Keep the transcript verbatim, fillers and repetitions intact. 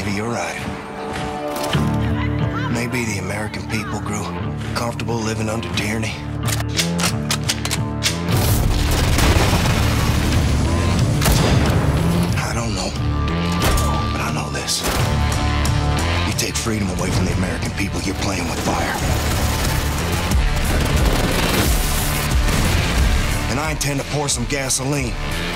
Maybe you're right. Maybe the American people grew comfortable living under tyranny. I don't know. But I know this. You take freedom away from the American people, you're playing with fire. And I intend to pour some gasoline